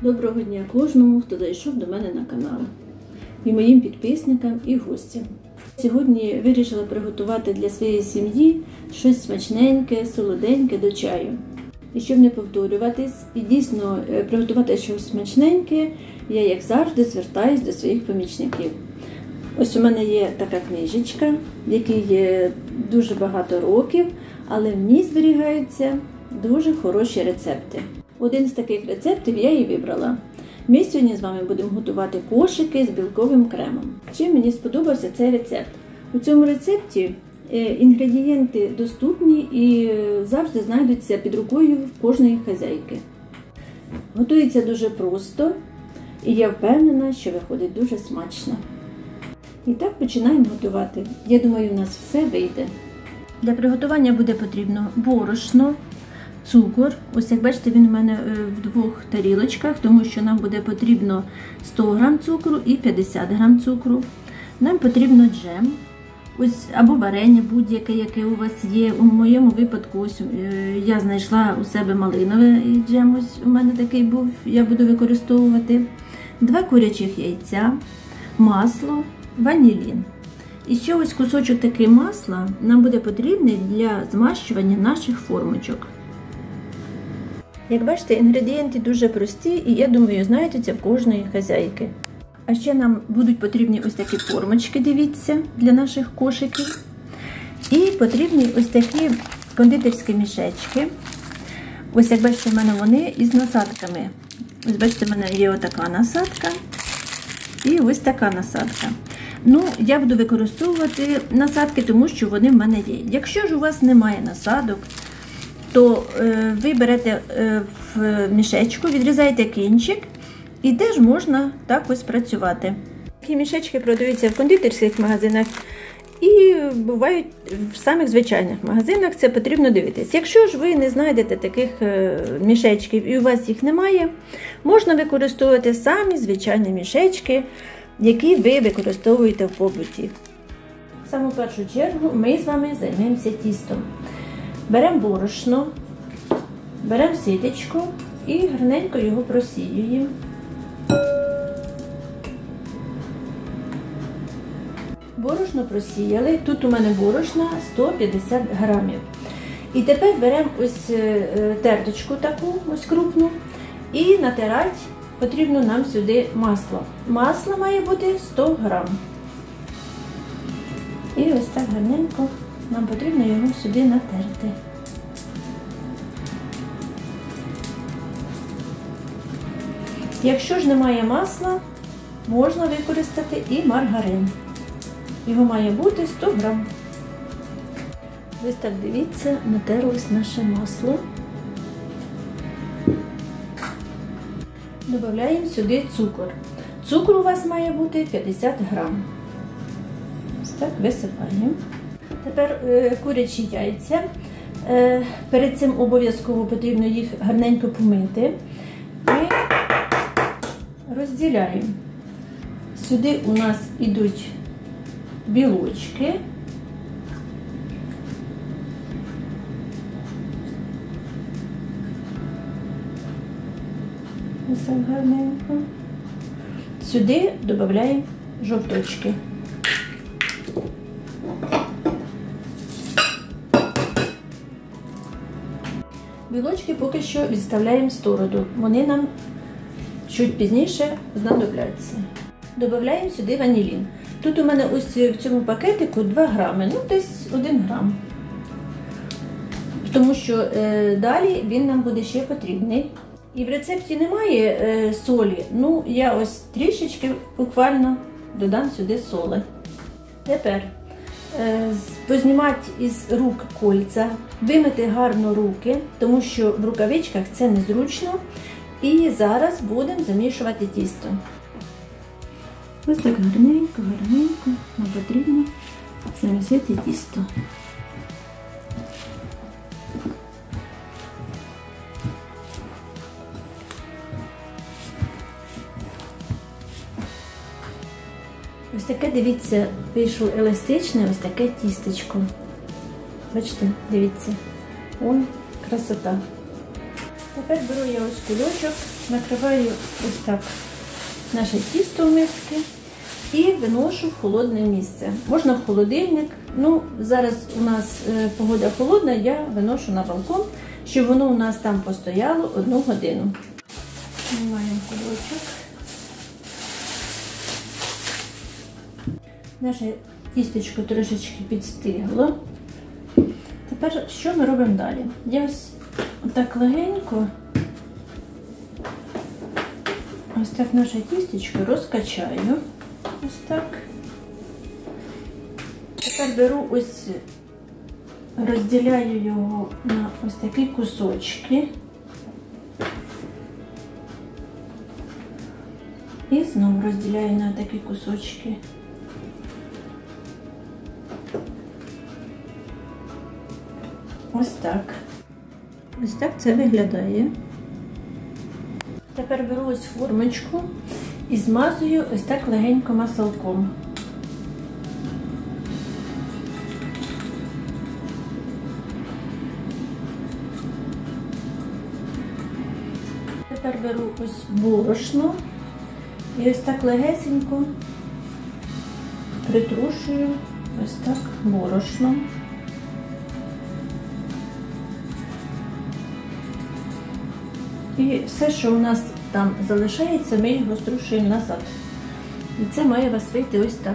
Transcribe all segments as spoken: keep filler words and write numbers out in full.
Доброго дня кожному, хто зайшов до мене на канал, і моїм підписникам, і гостям. Сьогодні вирішила приготувати для своєї сім'ї щось смачненьке, солоденьке до чаю. І щоб не повторюватись і дійсно приготувати щось смачненьке, я, як завжди, звертаюсь до своїх помічників. Ось у мене є така книжечка, в якій є дуже багато років, але в ній зберігаються дуже хороші рецепти. Один з таких рецептів я і вибрала. Ми сьогодні з вами будемо готувати кошики з білковим кремом. Чим мені сподобався цей рецепт? У цьому рецепті інгредієнти доступні і завжди знайдуться під рукою в кожної хазяйки. Готується дуже просто, і я впевнена, що виходить дуже смачно. І так починаємо готувати. Я думаю, у нас все вийде. Для приготування буде потрібно борошно, цукор. Ось як бачите, він у мене в двох тарілочках, тому що нам буде потрібно сто грам цукру і п'ятдесят грам цукру. Нам потрібно джем, ось або варення будь-яке, яке у вас є. У моєму випадку ось я знайшла у себе малиновий джем, ось у мене такий був, я буду використовувати. Два курячих яйця, масло, ванілін. І ще ось кусочок такий масла нам буде потрібний для змащування наших формочок. Як бачите, інгредієнти дуже прості і, я думаю, знайдуться в кожної хазяйки. А ще нам будуть потрібні ось такі формочки, дивіться, для наших кошиків. І потрібні ось такі кондитерські мішечки. Ось як бачите, в мене вони із насадками. Ось бачите, в мене є отака насадка і ось така насадка. Ну, я буду використовувати насадки, тому що вони в мене є. Якщо ж у вас немає насадок, то е, ви берете е, в мішечку, відрізаєте кінчик і теж можна так ось працювати. Такі мішечки продаються в кондитерських магазинах і бувають в самих звичайних магазинах, це потрібно дивитись. Якщо ж ви не знайдете таких е, мішечків і у вас їх немає, можна використовувати самі звичайні мішечки, які ви використовуєте в побуті. В саму першу чергу ми з вами займемося тістом. Беремо борошно, беремо ситечко і гарненько його просіюємо. Борошно просіяли, тут у мене борошна сто п'ятдесят грамів. І тепер беремо ось терточку таку, ось крупну, і натирати потрібно нам сюди масло. Масло має бути сто грам. І ось так гарненько нам потрібно його сюди натерти. Якщо ж немає масла, можна використати і маргарин. Його має бути сто грам. Ось так, дивіться, натерлось наше масло. Додаємо сюди цукор. Цукор у вас має бути п'ятдесят грам. Ось так висипаємо. Тепер е, курячі яйця. Е, перед цим обов'язково потрібно їх гарненько помити. І розділяємо. Сюди у нас йдуть білочки. Ось так гарненько. Сюди додаємо жовточки. Білочки поки що відставляємо в сторону. Вони нам чуть пізніше знадобляться. Додаємо сюди ванілін. Тут у мене ось в цьому пакетику два грами, ну десь один грам. Тому що е, далі він нам буде ще потрібний. І в рецепті немає е, солі, ну я ось трішечки буквально додам сюди соли. Тепер е, познімати із рук кольця, вимити гарно руки, тому що в рукавичках це незручно. І зараз будемо замішувати тісто. Ось так гарненько, гарненько нам потрібно замісити тісто. Ось таке, дивіться, вийшло еластичне, ось таке тістечко. Бачите, дивіться. Ой, красота. Тепер беру я ось кульочок накриваю ось так наше тісто в миски і виношу в холодне місце. Можна в холодильник. Ну, зараз у нас е, погода холодна, я виношу на балкон, щоб воно у нас там постояло одну годину. Знімаємо кульочок. Наше тістечко трошечки підстигло. Тепер що ми робимо далі? Я ось так легенько ось так наше тістечко розкачаю. Ось так. Тепер беру ось, розділяю його на ось такі кусочки. І знову розділяю на такі кусочки. Ось так. Ось так це виглядає. Тепер беру ось формочку і змазую ось так легенько маслом. Тепер беру ось борошно і ось так легесенько притрушую ось так борошном. І все, що у нас там залишається, ми його струшуємо назад. І це має у вас вийти ось так.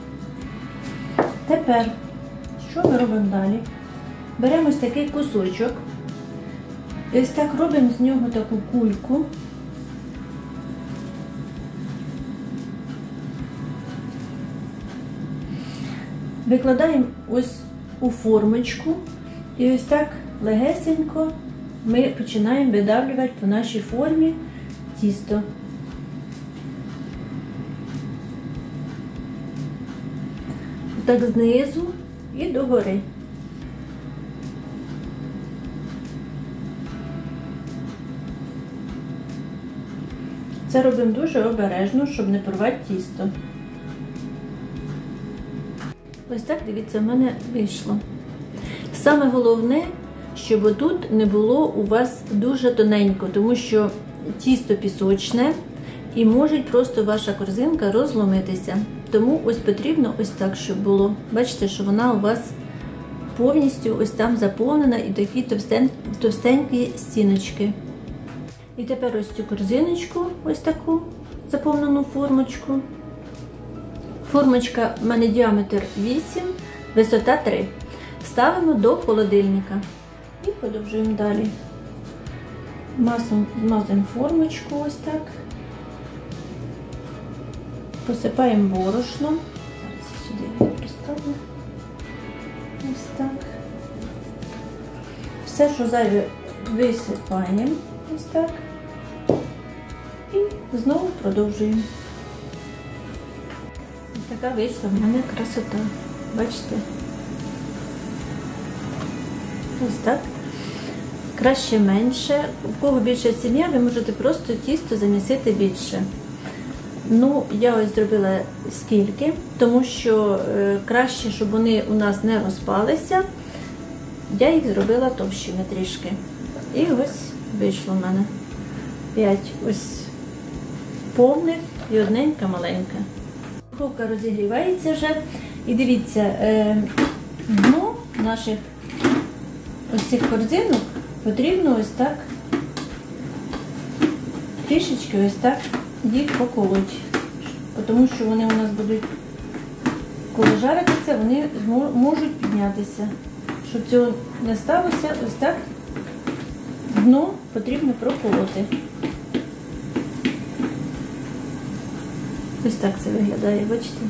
Тепер, що ми робимо далі? Беремо ось такий кусочок. І ось так робимо з нього таку кульку. Викладаємо ось у формочку. І ось так легесенько ми починаємо видавлювати по нашій формі тісто. Так знизу і догори. Це робимо дуже обережно, щоб не порвати тісто. Ось так, дивіться, в мене вийшло. Саме головне, щоб отут не було у вас дуже тоненько, тому що тісто пісочне і може просто ваша корзинка розломитися. Тому ось потрібно ось так, щоб було. Бачите, що вона у вас повністю ось там заповнена і такі товстен, товстенькі стіночки. І тепер ось цю корзиночку, ось таку заповнену формочку. Формочка в мене діаметр вісім, висота три. Ставимо до холодильника і подовжуємо далі. Маслом змазуємо формочку ось так. Посипаємо борошном. Зараз я сюди його приставлю. Ось так. Все, що зайве, висипаємо ось так. І знову продовжуємо. Ось така вийшла в мене красота. Бачите? Ось так. Краще менше. У кого більша сім'я, ви можете просто тісто замісити більше. Ну, я ось зробила скільки, тому що е, краще, щоб вони у нас не розпалися, я їх зробила товщими трішки. І ось вийшло в мене п'ять ось повних і одненька маленька. Духовка розігрівається вже. І дивіться, е, дно наших ось цих корзинок потрібно ось так, трішечки ось так їх поколоть, тому що вони у нас будуть, коли жаритися, вони можуть піднятися. Щоб цього не сталося, ось так дно потрібно проколоти. Ось так це виглядає, бачите?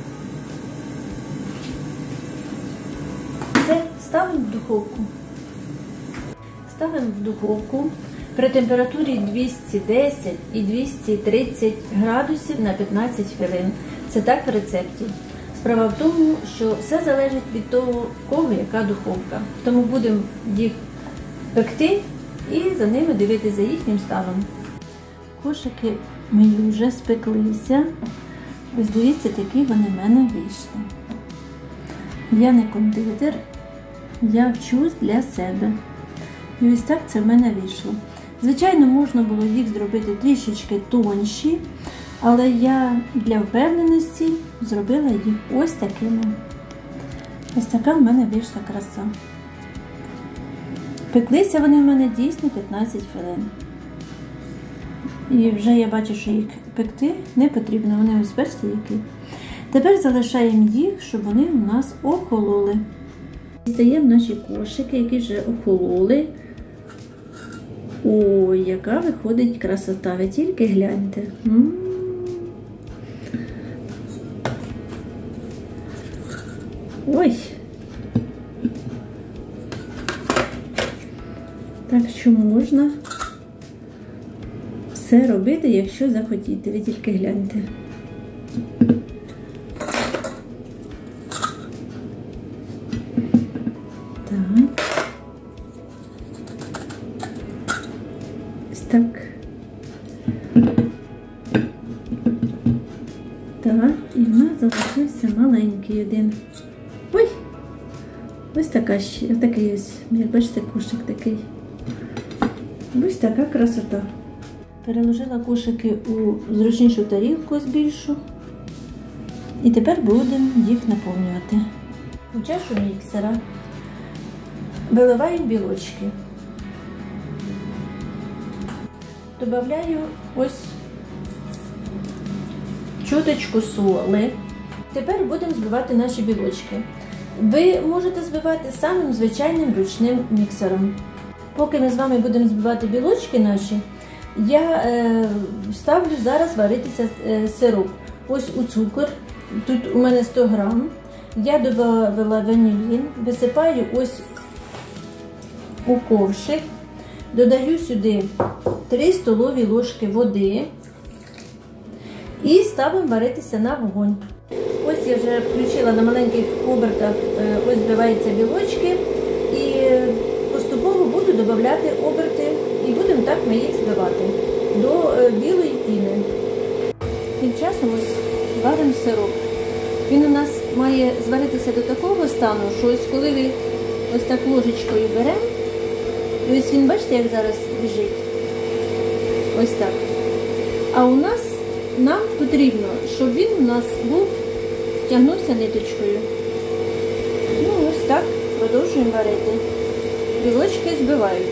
Все, ставимо в духовку. Ставимо в духовку при температурі двісті десять і двісті тридцять градусів на п'ятнадцять хвилин. Це так в рецепті. Справа в тому, що все залежить від того, в кого яка духовка. Тому будемо їх пекти і за ними дивитися за їхнім станом. Кошики мої вже спеклися. Ось дивіться, такі вони в мене вийшли. Я не кондитер, я вчусь для себе. І ось так це в мене вийшло. Звичайно, можна було їх зробити трішечки тонші, але я для впевненості зробила їх ось такими. Ось така в мене вийшла краса. Пеклися вони в мене дійсно п'ятнадцять хвилин. І вже я бачу, що їх пекти не потрібно, вони ось бачите які. Тепер залишаємо їх, щоб вони у нас охололи. Дістаємо наші кошики, які вже охололи. Ой, яка виходить красота, ви тільки гляньте. М-м-м. Ой! Так що можна все робити, якщо захотіти, ви тільки гляньте. Так. Ось так. Так, і в нас залишився маленький один. Ой! Ось така ще, такий ось, як бачите, кошик такий. Ось така красота. Переложила кошики у зручнішу тарілку, ось більшу. І тепер будемо їх наповнювати. У чашу міксера виливаємо білочки. Добавляю ось чуточку соли. Тепер будемо збивати наші білочки. Ви можете збивати самим звичайним ручним міксером. Поки ми з вами будемо збивати білочки наші, я е, ставлю зараз варитися е, сироп. Ось у цукор, тут у мене сто грам. Я додала ванілін, висипаю ось у ковшик, додаю сюди три столові ложки води і ставимо варитися на вогонь. Ось я вже включила на маленьких обертах, ось збиваються білочки і поступово буду додавати оберти і будемо так ми їх збивати до білої піни. Тим часом ось варимо сироп. Він у нас має зваритися до такого стану, що ось коли ви ось так ложечкою беремо, і ось він, бачите, як зараз біжить. Ось так. А у нас, нам потрібно, щоб він у нас був, тягнувся ниточкою. Ну, ось так продовжуємо варити. Білочки збиваються.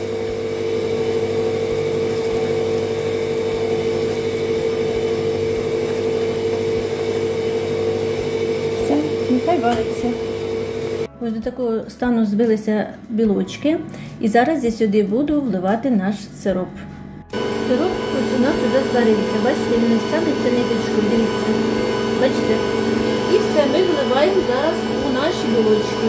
Все, нехай вариться. Ось до такого стану збилися білочки. І зараз я сюди буду вливати наш сироп. Сироп ось у нас вже зварився. Бачите, він стягнеться ниточкою, дивіться. Бачите? І все, ми вливаємо зараз у наші білочки.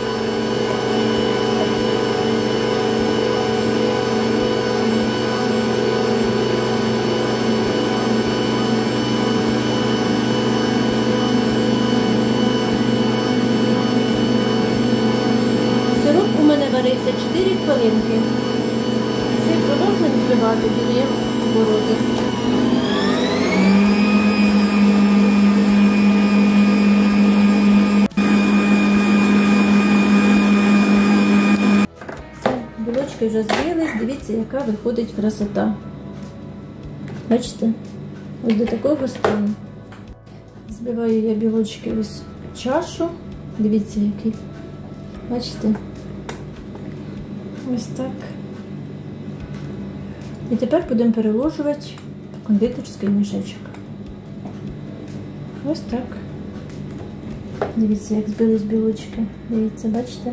Сироп у мене варився чотири хвилинки. Все, продовжуємо збивати, додаємо обороти. Білочки вже збились, дивіться, яка виходить красота. Бачите? Ось до такого стану. Збиваю я білочки ось в чашу. Дивіться, які. Бачите? Ось так. І тепер будемо переложувати в кондитерський мішечок. Ось так. Дивіться, як збились білочки. Дивіться, бачите?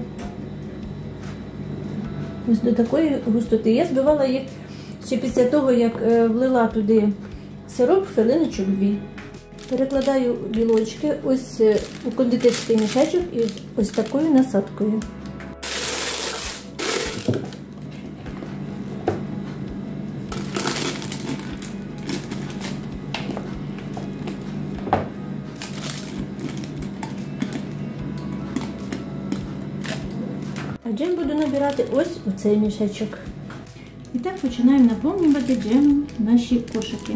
Ось до такої густоти. Я збивала їх ще після того, як влила туди сироп, хвилиночок дві. Перекладаю білочки ось у кондитерський мішечок і ось, ось такою насадкою. А джем буду набирати ось у цей мішечок. І так починаємо наповнювати джемом наші кошики.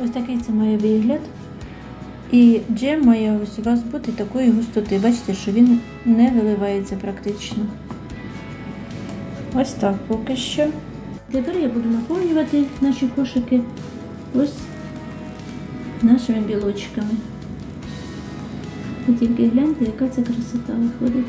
Ось такий це має вигляд. І джем має ось у вас бути такої густоти. Бачите, що він не виливається практично. Ось так поки що. Тепер я буду наповнювати наші кошики ось нашими білочками. Ви тільки гляньте, яка це красота виходить.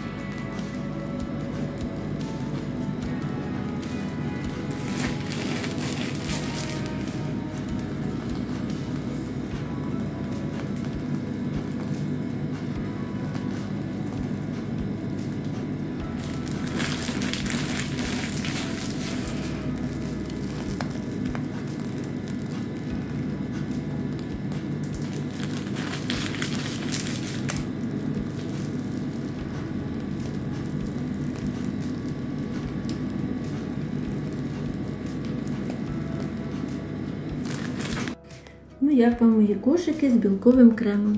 Ну, як вам мої кошики з білковим кремом?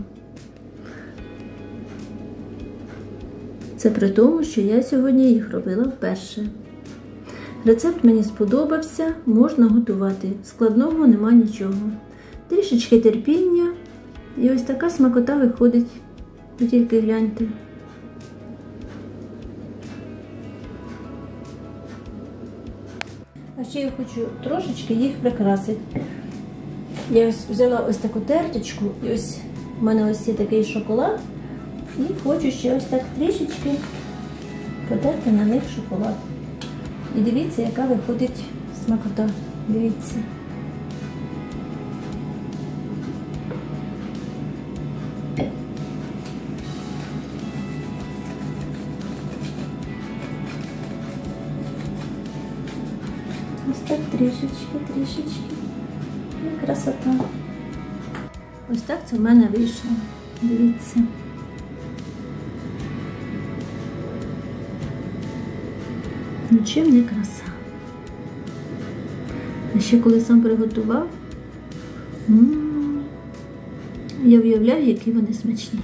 Це при тому, що я сьогодні їх робила вперше. Рецепт мені сподобався, можна готувати. Складного нема нічого. Трішечки терпіння і ось така смакота виходить. Ви тільки гляньте. А ще я хочу трошечки їх прикрасити. Я ось взяла ось таку терточку, і ось в мене ось є такий шоколад, і хочу ще ось так трішечки потерти на них шоколад. І дивіться, яка виходить смакота. Дивіться. Ось так трішечки, трішечки. І красота. Ось так це в мене вийшло. Дивіться. Нічим не краса. А ще коли сам приготував, м-м, я уявляю, які вони смачні.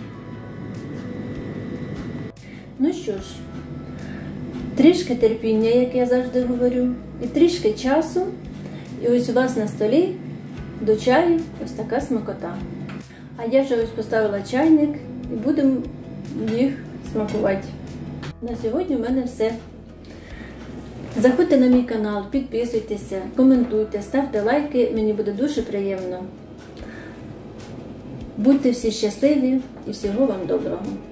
Ну що ж, трішки терпіння, як я завжди говорю, і трішки часу, і ось у вас на столі до чаю ось така смакота. А я вже ось поставила чайник і будемо їх смакувати. На сьогодні в мене все. Заходьте на мій канал, підписуйтеся, коментуйте, ставте лайки, мені буде дуже приємно. Будьте всі щасливі і всього вам доброго.